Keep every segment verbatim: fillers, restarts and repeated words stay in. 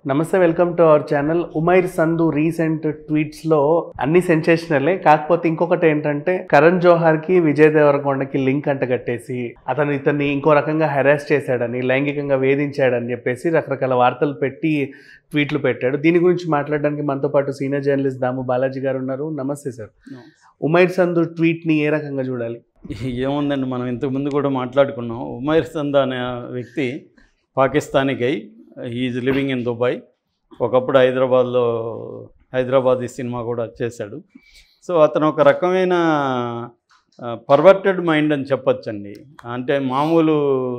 నమస్తే, welcome to our channel. Umair Sandhu recent tweets లో అన్ని సెన్సేషనలే. కాకపోతే ఇంకొకటి ఏంటంటే కరణ్ జోహార్ కి విజయ్ దేవరకొండకి లింక్ అంటగట్టేసి అతను ఇతన్ని ఇంకో రకంగా హెరాస్ చేశాడని, లైంగికంగా వేధించాడని చెప్పేసి రకరకాల వార్తలు పెట్టి ట్వీట్లు పెట్టాడు. దీని గురించి మాట్లాడడానికి మనతో పాటు సీనియర్ జర్నలిస్ట్ దాము బాలాజీ గారు ఉన్నారు. నమస్తే సార్. ఉమైర్ సంధు ట్వీట్ ని ఏ రకంగా చూడాలి? ఏముందండి, మనం ఇంతకుముందు కూడా మాట్లాడుకున్నాం. ఉమైర్ సంధు అనే వ్యక్తి పాకిస్తానీకై ఈజ్ లివింగ్ ఇన్ దుబాయ్. ఒకప్పుడు హైదరాబాద్లో హైదరాబాద్ ఈ సినిమా కూడా చేశాడు. సో అతను ఒక రకమైన పర్వర్టెడ్ మైండ్ అని చెప్పచ్చండి. అంటే మామూలు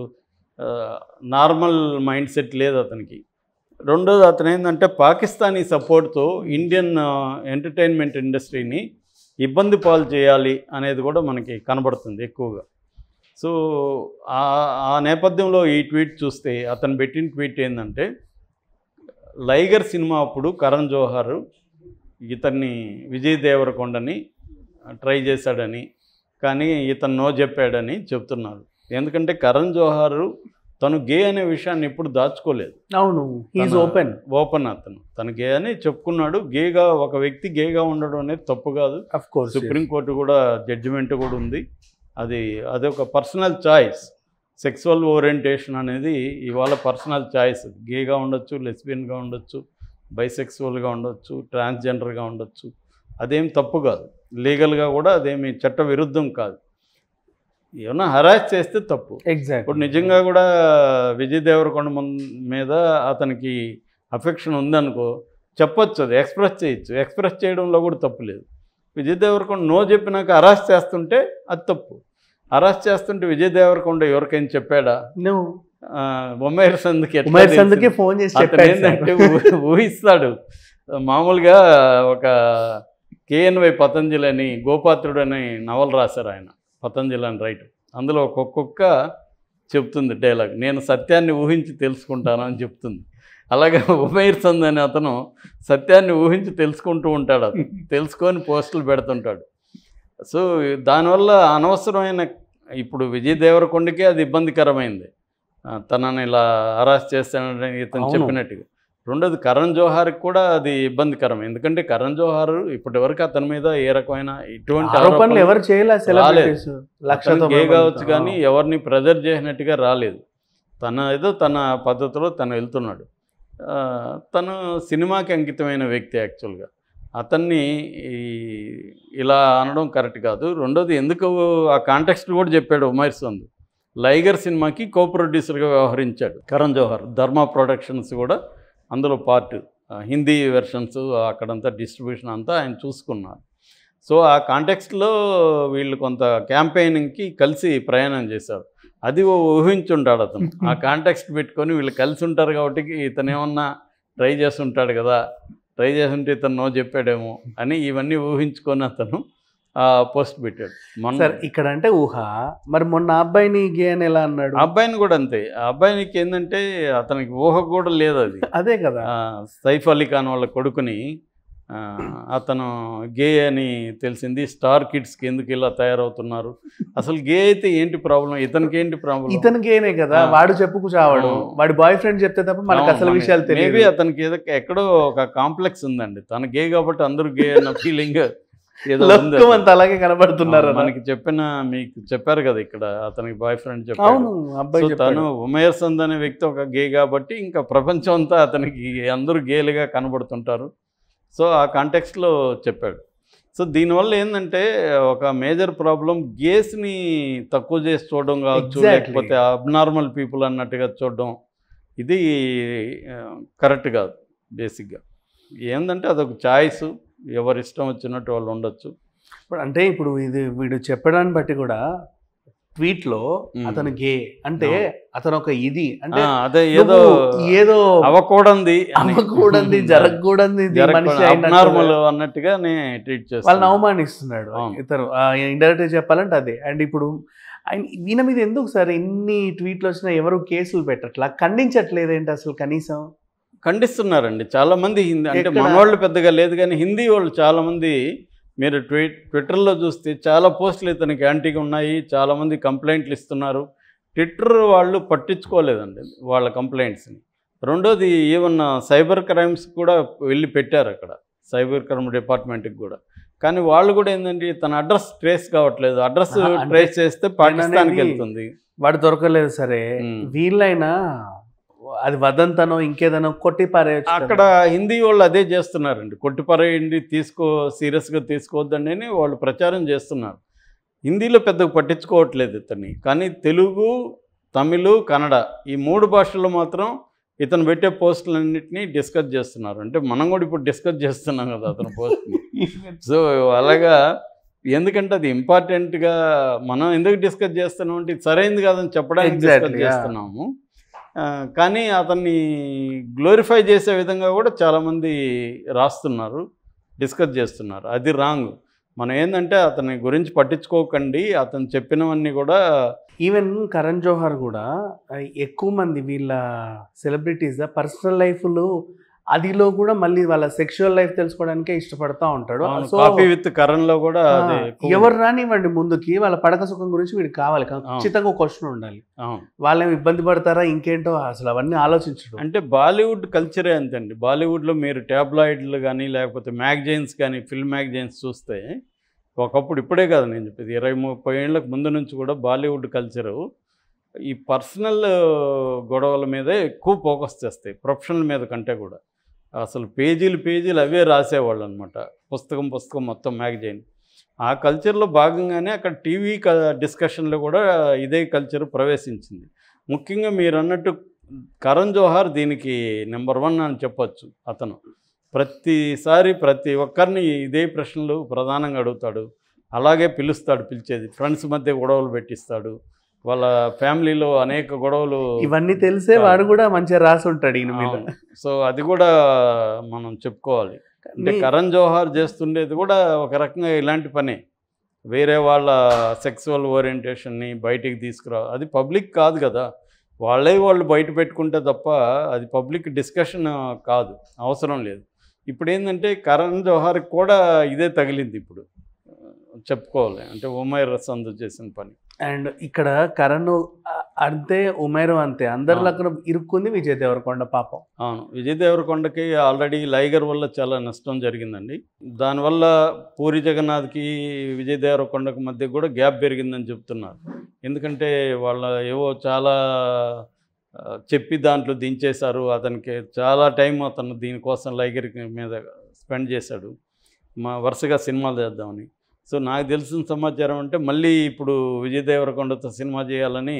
నార్మల్ మైండ్ సెట్ లేదు అతనికి. రెండోది, అతను ఏంటంటే పాకిస్తానీ సపోర్ట్తో ఇండియన్ ఎంటర్టైన్మెంట్ ఇండస్ట్రీని ఇబ్బంది పాలు చేయాలి అనేది కూడా మనకి కనబడుతుంది ఎక్కువగా. సో ఆ నేపథ్యంలో ఈ ట్వీట్ చూస్తే అతను పెట్టిన ట్వీట్ ఏంటంటే, లైగర్ సినిమా అప్పుడు కరణ్ జోహార్ ఇతన్ని విజయ్ దేవరకొండని ట్రై చేశాడని, కానీ ఇతను నో చెప్పాడని చెప్తున్నారు. ఎందుకంటే కరణ్ జోహార్ తను గే అనే విషయాన్ని ఎప్పుడు దాచుకోలేదు. అవును, ఈజ్ ఓపెన్ ఓపెన్ అతను తను గే అని చెప్పుకున్నాడు. గేగా ఒక వ్యక్తి గేగా ఉండడం అనేది తప్పు కాదు. ఆఫ్ కోర్స్ సుప్రీంకోర్టు కూడా జడ్జిమెంట్ కూడా ఉంది. అది అదొక పర్సనల్ చాయిస్. సెక్సువల్ ఓరియంటేషన్ అనేది ఇవాళ పర్సనల్ చాయిస్. గేగా ఉండొచ్చు, లెస్బియన్గా ఉండొచ్చు, బైసెక్సువల్గా ఉండొచ్చు, ట్రాన్స్జెండర్గా ఉండొచ్చు. అదేం తప్పు కాదు. లీగల్గా కూడా అదేమి చట్ట విరుద్ధం కాదు. ఏమన్నా హరాస్ చేస్తే తప్పు. ఎగ్జాక్ట్. ఇప్పుడు నిజంగా కూడా విజయ్ దేవరకొండ మీద అతనికి అఫెక్షన్ ఉందనుకో చెప్పొచ్చు, అది ఎక్స్ప్రెస్ చేయొచ్చు. ఎక్స్ప్రెస్ చేయడంలో కూడా తప్పు లేదు. విజయ్ దేవరకొండ నో చెప్పినాక అరెస్ట్ చేస్తుంటే అది తప్పు. అరెస్ట్ చేస్తుంటే విజయ్ దేవరకొండ ఎవరికైనా చెప్పాడా? ఉమైర్ సంధుకి ఉమైర్ సంధుకి ఫోన్ చేసి అతను ఏంటంటే ఊహిస్తాడు. మామూలుగా ఒక కేఎన్వై పతంజలి అని గోపాత్రుడు అని నవల రాశారు ఆయన, పతంజలి అని రైటర్. అందులో ఒక్కొక్క చెప్తుంది డైలాగ్, నేను సత్యాన్ని ఊహించి తెలుసుకుంటాను అని చెప్తుంది. అలాగే ఉమైర్ సంధు అనే అతను సత్యాన్ని ఊహించి తెలుసుకుంటూ ఉంటాడు. అతను తెలుసుకొని పోస్టులు పెడుతుంటాడు. సో దానివల్ల అనవసరమైన, ఇప్పుడు విజయ్ దేవరకొండకే అది ఇబ్బందికరమైంది, తనని ఇలా అరెస్ట్ చేస్తానని ఇతను చెప్పినట్టుగా. రెండోది, కరణ్ జోహార్కి కూడా అది ఇబ్బందికరం. ఎందుకంటే కరణ్ జోహార్ ఇప్పటి వరకు అతని మీద ఏ రకమైన ఇటువంటి ఆరోపణలు ఎవరు చేయలేదు. గే కావచ్చు కానీ ఎవరిని ప్రెజర్ చేసినట్టుగా రాలేదు. తన ఏదో తన పద్ధతిలో తను వెళ్తున్నాడు. తను సినిమాకి అంకితమైన వ్యక్తి. యాక్చువల్గా అతన్ని ఇలా అనడం కరెక్ట్ కాదు. రెండోది, ఎందుకు ఆ కాంటెక్స్ట్ కూడా చెప్పాడు ఉమైర్ సంధు. లైగర్ సినిమాకి కో ప్రొడ్యూసర్గా వ్యవహరించాడు కరణ్ జోహార్. ధర్మ ప్రొడక్షన్స్ కూడా అందులో పార్ట్, హిందీ వెర్షన్స్ అక్కడంతా డిస్ట్రిబ్యూషన్ అంతా ఆయన చూసుకున్నారు. సో ఆ కాంటెక్స్ట్లో వీళ్ళు కొంత క్యాంపెయినింగ్కి కలిసి ప్రయాణం చేశారు. అది ఊహించుంటాడు అతను. ఆ కాంటెక్స్ట్ పెట్టుకొని వీళ్ళు కలిసి ఉంటారు కాబట్టి ఇతను ఏమన్నా ట్రై చేస్తుంటాడు కదా, ట్రై చేస్తుంటే ఇతను నో చెప్పాడేమో అని ఇవన్నీ ఊహించుకొని అతను పోస్ట్ పెట్టాడు. మొన్న ఇక్కడ అంటే ఊహ. మరి మొన్న అబ్బాయిని గే అని ఎలా అన్నాడు? అబ్బాయిని కూడా అంతే. ఆ అబ్బాయికి ఏంటంటే అతనికి ఊహ కూడా లేదు అది. అదే కదా, సైఫ్ అలీ ఖాన్ వాళ్ళ కొడుకుని అతను గే అని తెలిసింది. స్టార్ కిడ్స్కి ఎందుకు ఇలా తయారవుతున్నారు? అసలు గే అయితే ఏంటి ప్రాబ్లం? ఇతనికి ఏంటి ప్రాబ్లం? ఇతను గేనే కదా, వాడు చెప్పుకు చావాడు. వాడి బాయ్ ఫ్రెండ్ చెప్తే తప్ప మనకు అసలు విషయాలు తెలియదు. మేబీ అతనికి ఏదో ఎక్కడో ఒక కాంప్లెక్స్ ఉందండి. తన గే కాబట్టి అందరూ గే అన్న ఫీలింగ్ ఏదో అంత అలాగే కనబడుతున్నారు. మనకి చెప్పిన మీకు చెప్పారు కదా ఇక్కడ అతనికి బాయ్ ఫ్రెండ్ చెప్పారు. తను ఉమైర్ సంధు అనే వ్యక్తి ఒక గే కాబట్టి ఇంకా ప్రపంచం అంతా అతనికి అందరూ గేలుగా కనబడుతుంటారు. సో ఆ కాంటెక్స్ట్లో చెప్పాడు. సో దీనివల్ల ఏంటంటే ఒక మేజర్ ప్రాబ్లం, గేస్ని తక్కువ చేసి చూడడం కావచ్చు, లేకపోతే అబ్నార్మల్ పీపుల్ అన్నట్టుగా చూడడం, ఇది కరెక్ట్ కాదు. బేసిక్గా ఏంటంటే అదొక చాయిస్, ఎవరి ఇష్టం వచ్చినట్టు వాళ్ళు ఉండొచ్చు. ఇప్పుడు అంటే ఇప్పుడు ఇది వీడు చెప్పడాన్ని బట్టి కూడా ట్వీట్ లో అతను గే అంటే అతను ఒక ఇది అంటే అదే ఏదో ఏదో అవ్వకూడదు అవ్వకూడదు జరగకూడదు నార్మల్ అన్నట్టుగానే ట్రీట్ చేస్తాడు. వాళ్ళని అవమానిస్తున్నాడు ఇతను. ఇండైరెక్ట్ చెప్పాలంటే అదే. అండ్ ఇప్పుడు ఆయన ఈయన మీద ఎందుకు సార్ ఇన్ని ట్వీట్లు వచ్చినా ఎవరు కేసులు పెట్టట్లా, ఖండించట్లేదేంటి అసలు? కనీసం ఖండిస్తున్నారండి చాలామంది. హిందీ అంటే మనవాళ్ళు పెద్దగా లేదు కానీ హిందీ వాళ్ళు చాలామంది. మీరు ట్వీట్ ట్విట్టర్లో చూస్తే చాలా పోస్టులు ఇతనికి యాంటీగా ఉన్నాయి, చాలామంది కంప్లైంట్లు ఇస్తున్నారు. ట్విట్టర్ వాళ్ళు పట్టించుకోలేదండి వాళ్ళ కంప్లైంట్స్ని. రెండోది ఈవెన్ సైబర్ క్రైమ్స్ కూడా వెళ్ళి పెట్టారు అక్కడ, సైబర్ క్రైమ్ డిపార్ట్మెంట్కి కూడా. కానీ వాళ్ళు కూడా ఏంటంటే తన అడ్రస్ ట్రేస్ కావట్లేదు. అడ్రస్ ట్రేస్ చేస్తే పాకిస్తాన్కి వెళ్తుంది, వాడు దొరకలేదు. సరే వీళ్ళైనా అది వదంతనో ఇంకేదనో కొట్టి పారే. అక్కడ హిందీ వాళ్ళు అదే చేస్తున్నారండి, కొట్టిపారేయండి, తీసుకో సీరియస్గా తీసుకోవద్దండి అని వాళ్ళు ప్రచారం చేస్తున్నారు. హిందీలో పెద్దగా పట్టించుకోవట్లేదు ఇతన్ని. కానీ తెలుగు, తమిళ్, కన్నడ ఈ మూడు భాషల్లో మాత్రం ఇతను పెట్టే పోస్టులన్నింటినీ డిస్కస్ చేస్తున్నారు. అంటే మనం కూడా ఇప్పుడు డిస్కస్ చేస్తున్నాం కదా అతని పోస్ట్ని. సో అలాగా, ఎందుకంటే అది ఇంపార్టెంట్గా మనం ఎందుకు డిస్కస్ చేస్తున్నాం అంటే ఇది సరైనది కాదని చెప్పడానికి డిస్కస్ చేస్తున్నాము. కానీ అతన్ని గ్లోరిఫై చేసే విధంగా కూడా చాలామంది రాస్తున్నారు, డిస్కస్ చేస్తున్నారు. అది రాంగ్. మనం ఏంటంటే అతని గురించి పట్టించుకోకండి, అతను చెప్పినవన్నీ కూడా. ఈవెన్ కరణ్ జోహార్ కూడా ఎక్కువ మంది వీళ్ళ సెలబ్రిటీస్ పర్సనల్ లైఫ్లు అదిలో కూడా మళ్ళీ వాళ్ళ సెక్షువల్ లైఫ్ తెలుసుకోవడానికే ఇష్టపడతా ఉంటాడు. కాఫీ విత్ కరణ్ లో కూడా ఎవరు రానివ్వండి ముందుకి, వాళ్ళ పడక సుఖం గురించి వీడికి కావాలి, ఖచ్చితంగా ఒక క్వశ్చన్ ఉండాలి. వాళ్ళేమి ఇబ్బంది పడతారా ఇంకేంటో అసలు అవన్నీ ఆలోచించడం. అంటే బాలీవుడ్ కల్చరే అంతండి. బాలీవుడ్లో మీరు ట్యాబ్లాయిడ్లు కానీ లేకపోతే మ్యాగజైన్స్ కానీ, ఫిల్మ్ మ్యాగజైన్స్ చూస్తే ఒకప్పుడు, ఇప్పుడే కాదు నేను చెప్పేది, ఇరవై ముప్పై ఏళ్ళకు ముందు నుంచి కూడా బాలీవుడ్ కల్చరు ఈ పర్సనల్ గొడవల మీదే ఎక్కువ ఫోకస్ చేస్తాయి, ప్రొఫెషనల్ మీద కంటే కూడా. అసలు పేజీలు పేజీలు అవే రాసేవాళ్ళు అనమాట, పుస్తకం పుస్తకం మొత్తం మ్యాగజైన్. ఆ కల్చర్లో భాగంగానే అక్కడ టీవీ డిస్కషన్లో కూడా ఇదే కల్చర్ ప్రవేశించింది. ముఖ్యంగా మీరు అన్నట్టు కరణ్ జోహార్ దీనికి నెంబర్ వన్ అని చెప్పొచ్చు. అతను ప్రతిసారి ప్రతి ఒక్కరిని ఇదే ప్రశ్నలు ప్రధానంగా అడుగుతాడు, అలాగే పిలుస్తాడు, పిలిచేది ఫ్రెండ్స్ మధ్య గొడవలు పెట్టిస్తాడు, వాళ్ళ ఫ్యామిలీలో అనేక గొడవలు. ఇవన్నీ తెలిసే వాడు కూడా మంచిగా రాసి ఉంటాడు ఈయన మీద. సో అది కూడా మనం చెప్పుకోవాలి. అంటే కరణ్ జోహార్ చేస్తుండేది కూడా ఒక రకంగా ఇలాంటి పనే. వేరే వాళ్ళ సెక్సువల్ ఓరియంటేషన్ని బయటికి తీసుకురా, అది పబ్లిక్ కాదు కదా, వాళ్ళే వాళ్ళు బయట పెట్టుకుంటే తప్ప అది పబ్లిక్ డిస్కషన్ కాదు, అవసరం లేదు. ఇప్పుడు ఏంటంటే కరణ్ జోహార్కి కూడా ఇదే తగిలింది ఇప్పుడు చెప్పుకోవాలి. అంటే ఉమైర్ సందు చేసిన పని. అండ్ ఇక్కడ కరణ్ అంతే, ఉమైర్ అంతే, అందరిలో అక్కడ ఇరుక్కుంది విజయ్ దేవరకొండ పాపం. అవును, విజయ్ దేవరకొండకి ఆల్రెడీ లైగర్ వల్ల చాలా నష్టం జరిగిందండి. దానివల్ల పూరి జగన్నాథ్కి విజయ్ దేవరకొండకి మధ్య కూడా గ్యాప్ పెరిగిందని చెప్తున్నారు. ఎందుకంటే వాళ్ళ ఏవో చాలా చెప్పి దాంట్లో దించేశారు. అతనికి చాలా టైం అతను దీనికోసం లైగర్ మీద స్పెండ్ చేశాడు, మా వరుసగా సినిమాలు చేద్దామని. సో నాకు తెలిసిన సమాచారం అంటే మళ్ళీ ఇప్పుడు విజయ్ దేవరకొండతో సినిమా చేయాలని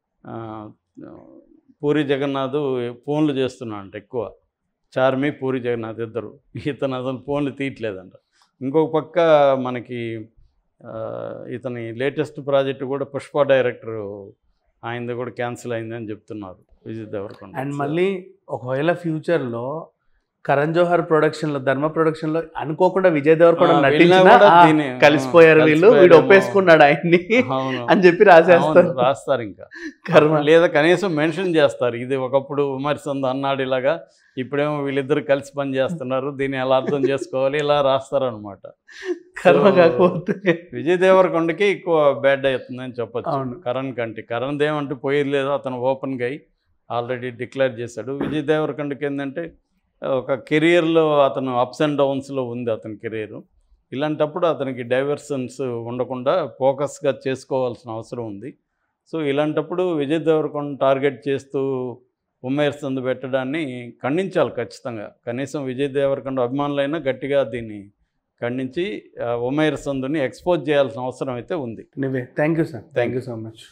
పూరి జగన్నాథ్ ఫోన్లు చేస్తున్నాడంట ఎక్కువ. చార్మి, పూరి జగన్నాథ్ ఇద్దరు. ఇతను అసలు ఫోన్లు తీయట్లేదంట. ఇంకొక పక్క మనకి ఇతని లేటెస్ట్ ప్రాజెక్టు కూడా పుష్ప డైరెక్టరు ఆయనది కూడా క్యాన్సిల్ అయిందని చెప్తున్నారు విజయ్ దేవరకొండ. అండ్ మళ్ళీ ఒకవేళ ఫ్యూచర్లో కరణ్ జోహార్ ప్రొడక్షన్లో, ధర్మ ప్రొడక్షన్లో అనుకోకుండా విజయ్ దేవరకొండ నటించినా కలిసిపోయారు వీళ్ళు, వీడు ఒప్పేసుకున్నాడు ఆయన్ని అని చెప్పి రాసేస్తారు, రాస్తారు. ఇంకా కర్మ లేదా కనీసం మెన్షన్ చేస్తారు, ఇది ఒకప్పుడు ఉమర్ సంద్ అన్నాడు ఇలాగా, ఇప్పుడేమో వీళ్ళిద్దరు కలిసి పని చేస్తున్నారు, దీన్ని ఎలా అర్థం చేసుకోవాలి, ఇలా రాస్తారనమాట. కర్మ కాకపోతే విజయ్ దేవరకొండకి ఎక్కువ బ్యాడ్ అవుతుందని చెప్పచ్చు కరణ్ కంటే. కరణ్ దేవంటూ పోయేది లేదు, అతను ఓపెన్గా అయి ఆల్రెడీ డిక్లేర్ చేశాడు. విజయ్ దేవరకొండకి ఏంటంటే ఒక కెరియర్లో అతను అప్స్ అండ్ డౌన్స్లో ఉంది అతని కెరీరు. ఇలాంటప్పుడు అతనికి డైవర్షన్స్ ఉండకుండా ఫోకస్గా చేసుకోవాల్సిన అవసరం ఉంది. సో ఇలాంటప్పుడు విజయ్ దేవరకొండ టార్గెట్ చేస్తూ ఉమైర్ సందు పెట్టడాన్ని ఖండించాలి ఖచ్చితంగా. కనీసం విజయ్ దేవరకొండ అభిమానులైనా గట్టిగా దీన్ని ఖండించి ఉమైర్ సందుని ఎక్స్పోజ్ చేయాల్సిన అవసరం అయితే ఉంది. Thank you sir, thank you so much.